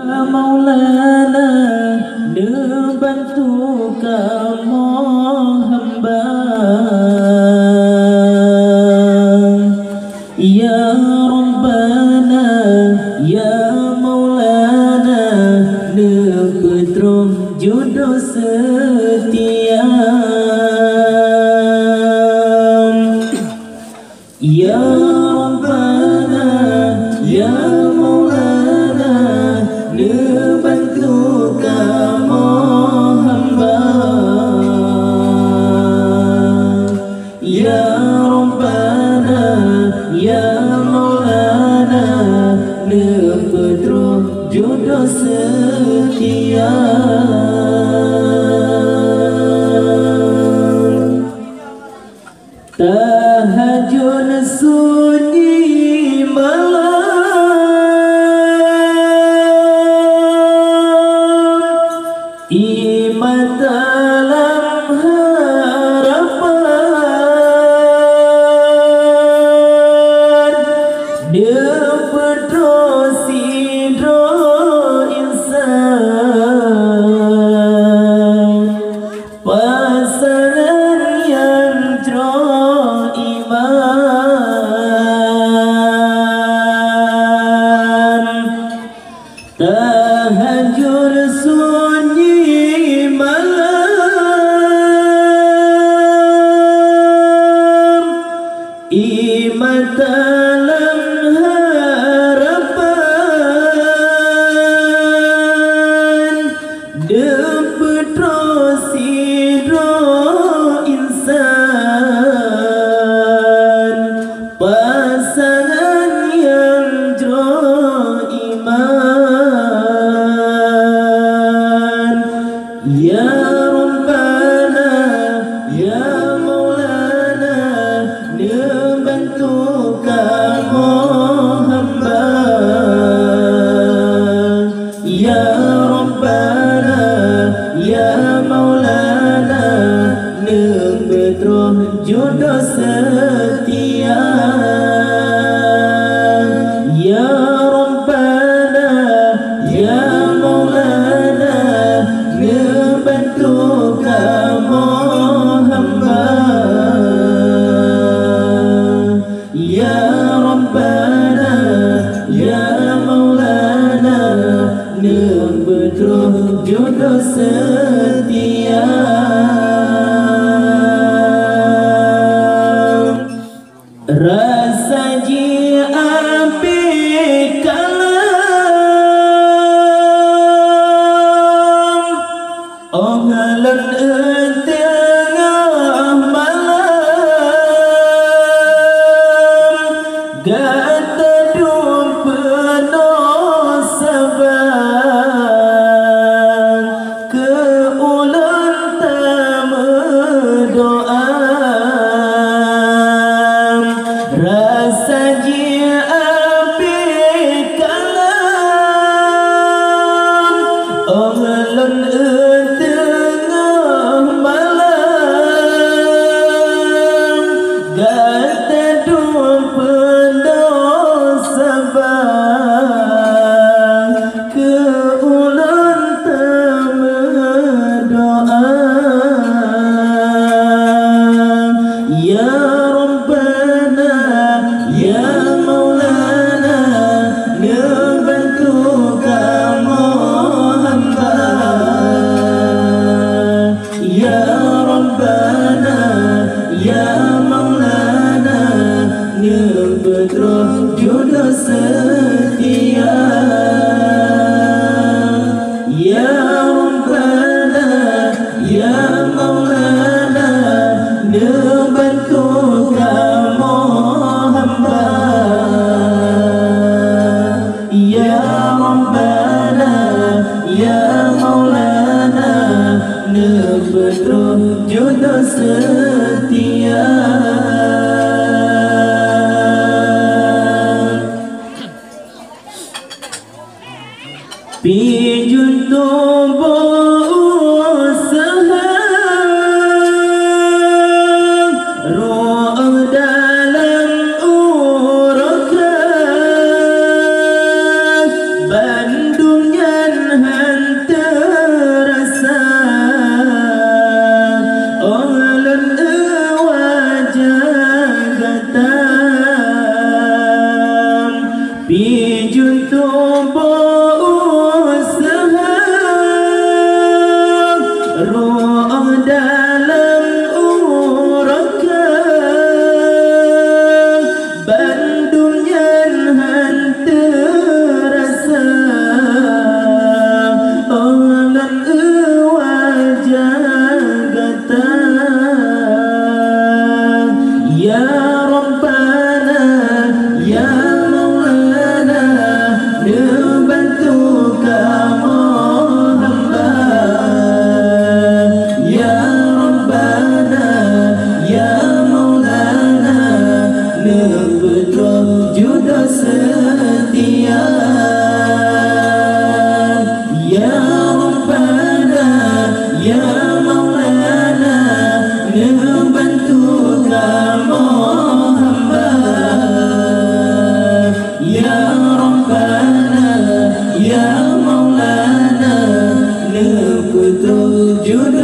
Maulana bantu kamu hamba, ya Rabbana ya Maulana pedrom jodoh setia, ya Rabbana ya Maulana bantu kamu hamba, ya Rabbana ya Maulana pedrom jodoh setia. Tahajud sunyi malam, iman dalam harapan, dia berdosi doa insan, pasangan yang jauh iman. Tahajud sunyi malam, iman dalam harapan, dapat dosi doa insan, pasangan yang jauh iman. Ya Rabbana ya Maulana bantu kamu hamba, ya Rabbana ya Maulana bedroh jodoh setia, ya Rabbana ya Maulana bantu kamu hamba, ya Rabbana ya Maulana bedroh jodoh setia. Rasa ji api kalam, ongalan tengah malam, gata dum penuh sabar, keulan tak berdoa. Rasa ji api kalam, ongalan tengah malam, gata dum penuh sabar, keulan tak berdoa. Ya Rabbana ya Maulana bantu kamu hamba, ya Rabbana ya Maulana bedroh jodoh setia, ya Rabbana ya Maulana bantu kamu hamba, ya Rabbana ya Maulana bedroh jodoh setia. Pijun tubuh sahang, roh dalam urukan, Bandungnya betul-betul judul